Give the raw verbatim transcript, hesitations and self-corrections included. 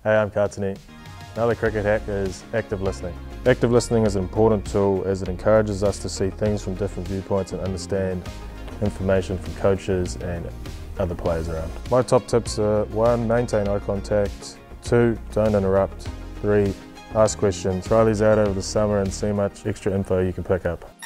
Hey, I'm Katene. Another cricket hack is active listening. Active listening is an important tool as it encourages us to see things from different viewpoints and understand information from coaches and other players around. My top tips are: one, maintain eye contact; two, don't interrupt; three, ask questions. Try these out over the summer and see how much extra info you can pick up.